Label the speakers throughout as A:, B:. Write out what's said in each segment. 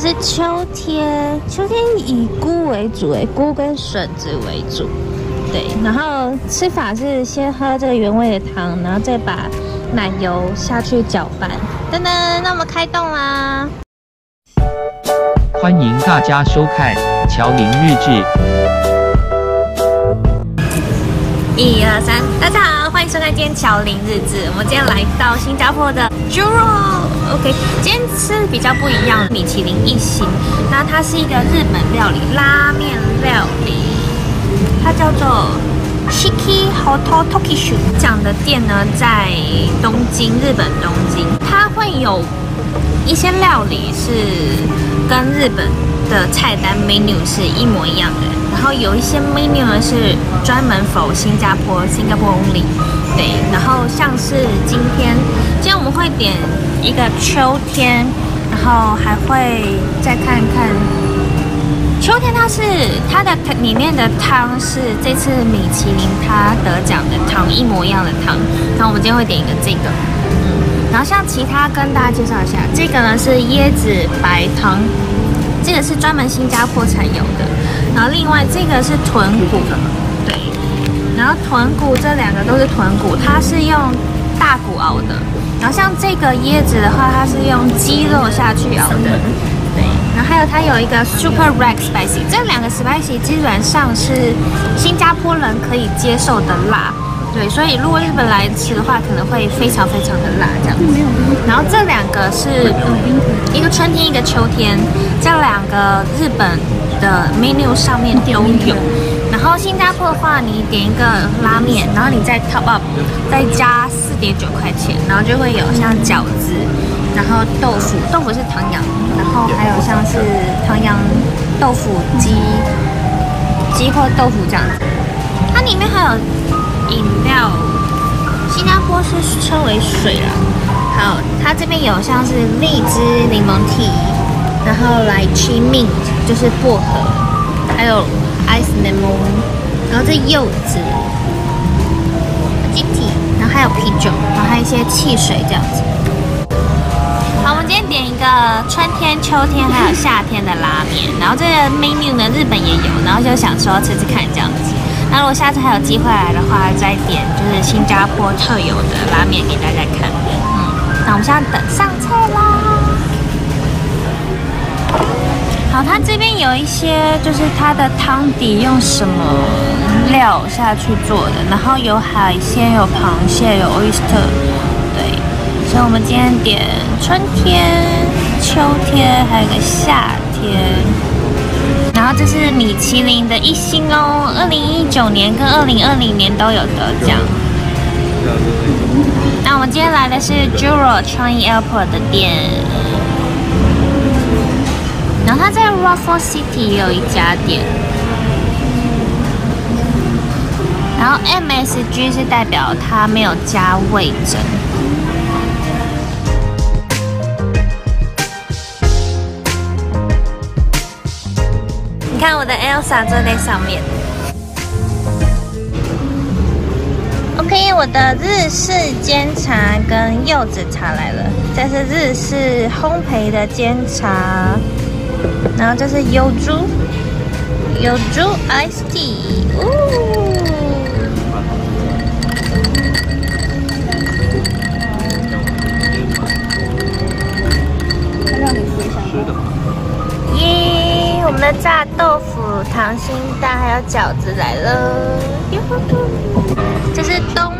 A: 是秋天，秋天以菇为主，菇跟笋子为主。对，然后吃法是先喝这个原味的汤，然后再把奶油下去搅拌。噔噔，那我们开动啦！
B: 欢迎大家收看《乔林日志》。
A: 1、2、3，大家好，欢迎收看今天乔林日志。我们今天来到新加坡的猪肉 ，OK， 今天吃比較不一样，米其林1星。那它是一个日本料理，拉面料理，它叫做 Shiki Hoto Tokishu。讲的店呢在东京，日本东京，它会有一些料理是跟日本的菜单 menu 是一模一样的，然后有一些 menu 呢是专门 for 新加坡 only， 对，然后像是今天我们会点一个秋天，然后还会再看看秋天，它的里面的汤是这次米其林它得奖的汤，一模一样的汤，然后我们今天会点一个这个，然后像其他跟大家介绍一下，这个呢是椰子白汤。这个是专门新加坡才有的，然后另外这个是豚骨，对，然后豚骨这两个都是豚骨，它是用大骨熬的，然后像这个椰子的话，它是用鸡肉下去熬的，对，然后还有它有一个 Super Red Spicy， 这两个 Spicy 基本上是新加坡人可以接受的辣。对，所以如果日本来吃的话，可能会非常非常的辣这样子。然后这两个是一个春天，一个秋天，这两个日本的 menu 上面都有。然后新加坡的话，你点一个拉面，然后你再 top up， 再加4.9块钱，然后就会有像饺子，然后豆腐是唐扬，然后还有像是唐扬豆腐鸡或豆腐这样子。它里面还有饮料，新加坡是称为水啦。好，它这边有像是荔枝柠檬 tea， 然后lychee mint 就是薄荷，还有 ice lemon， 然后这柚子，然后还有啤酒，然后还有一些汽水这样子。好，我们今天点一个春天、秋天还有夏天的拉面，然后这个 menu 呢日本也有，然后就想说吃吃看这样子。那如果下次还有机会来的话，再点就是新加坡特有的拉面给大家看。那我们现在等上菜啦。好，它这边有一些就是它的汤底用什么料下去做的，然后有海鲜、有螃蟹、有 oyster， 对。所以我们今天点春天、秋天，还有一个夏天。然后这是米其林的1星哦，2019年跟2020年都有得奖。那我们今天来的是 Jewel Changi Airport 的店，然后它在 Raffles City 也有一家店，然后 MSG 是代表它没有加味噌。你看我的 Elsa 坐在上面。OK， 我的日式煎茶跟柚子茶来了，这是日式烘焙的煎茶，然后这是有珠 Ice Tea， 它让你回想耶！我们的炸豆腐、溏心蛋还有饺子来了，这是冬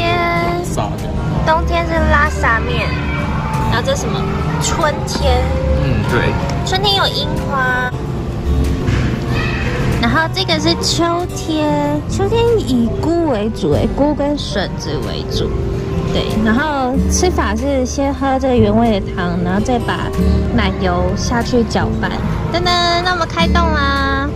A: 天是拉萨面，然后这是什么？春天，
B: 对，
A: 春天有樱花，然后这个是秋天，秋天以菇为主，菇跟笋子为主。对，然后吃法是先喝这个原味的汤，然后再把奶油下去搅拌。噔噔，那我们开动啦！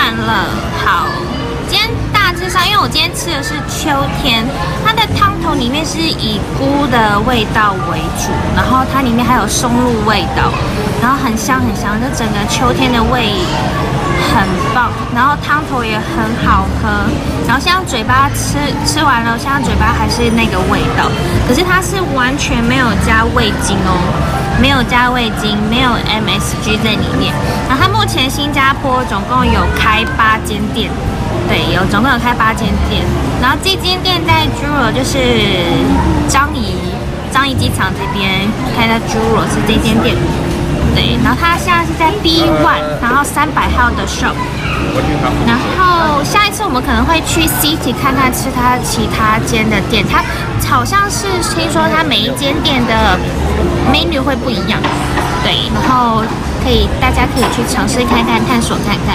A: 完了。好，今天大致上，因为我今天吃的是秋天，它的汤头里面是以菇的味道为主，然后它里面还有松露味道，然后很香很香，就整个秋天的味很棒，然后汤头也很好喝，然后现在嘴巴吃完了，现在嘴巴还是那个味道，可是它是完全没有加味精哦。没有加味精，没有 MSG 在里面。然后它目前新加坡总共有开8间店，对，总共有开8间店。然后这间店在 Jewel 就是樟宜机场这边开的 Jewel 是这间店，对。然后它现在是在 B1，然后300号的 shop。然后下一次我们可能会去 City 看看吃它其他间的店，它好像是听说它每一间店的 menu 会不一样，对，然后大家可以去尝试看看，探索看看，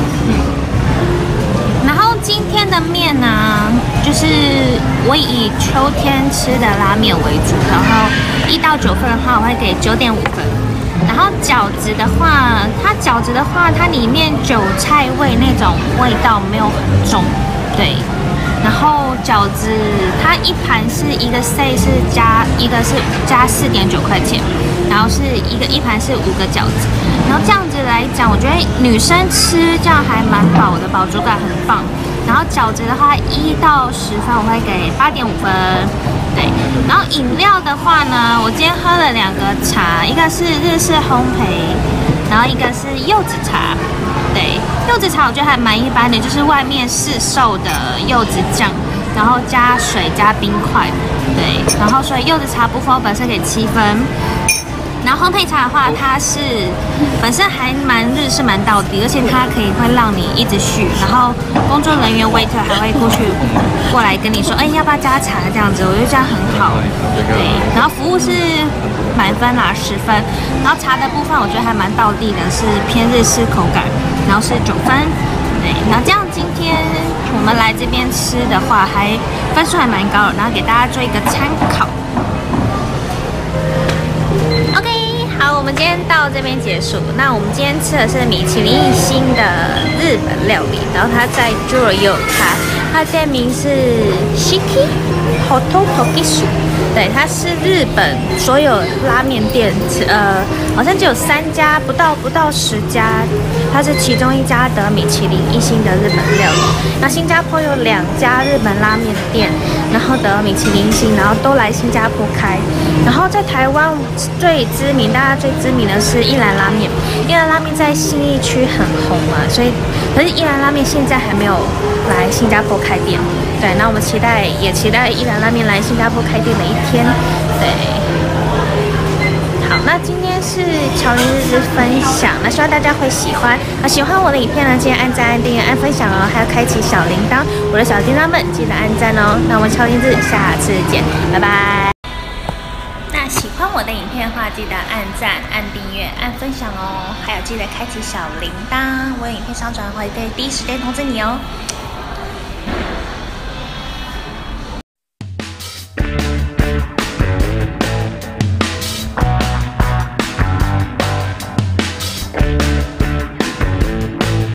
A: 然后今天的面呢，就是我以秋天吃的拉面为主，然后1到9分的话，我会给9.5分。然后饺子的话，它里面韭菜味那种味道没有很重，对。然后饺子它一盘是一个 set 是一个是加4.9块钱，然后是一盘是5个饺子。然后这样子来讲，我觉得女生吃这样还蛮饱的，饱足感很棒。然后饺子的话，1到10分我会给8.5分。对，然后饮料的话呢，我今天喝了2个茶，一个是日式烘焙，然后一个是柚子茶。对，柚子茶我觉得还蛮一般的，就是外面市售的柚子酱，然后加水加冰块。对，然后所以柚子茶部分我本身给7分。然后烘焙茶的话，它是本身还蛮日式蛮到底，而且它会让你一直续，然后工作人员 waiter 还会过来跟你说，哎，要不要加茶这样子，我觉得这样很好。对，然后服务是满分啦10分，然后茶的部分我觉得还蛮到底的，是偏日式口感，然后是9分。对，然后这样今天我们来这边吃的话，分数还蛮高的，然后给大家做一个参考。OK， 好，我们今天到这边结束。那我们今天吃的是米其林1星的日本料理，然后它在 Jewel 也有开，它的店名是 Shiki Hototokisu， 对，它是日本所有拉面店，好像只有3家，不到10家，它是其中1家得米其林1星的日本料理。那新加坡有2家日本拉面店，然后得米其林1星，然后都来新加坡开。然后在台湾大家最知名的是一兰拉面，一兰拉面在信义区很红嘛，所以可是一兰拉面现在还没有来新加坡开店。对，那我们期待一兰拉面来新加坡开店的一天。对，好，那今天是乔林日志分享，那希望大家会喜欢。那喜欢我的影片呢，记得按赞、按订阅、按分享哦，还要开启小铃铛。我的小叮当们记得按赞哦。那我们乔林日下次见，拜拜。喜欢我的影片的话，记得按赞、按订阅、按分享哦，还有记得开启小铃铛，我有影片上传会第一时间通知你哦。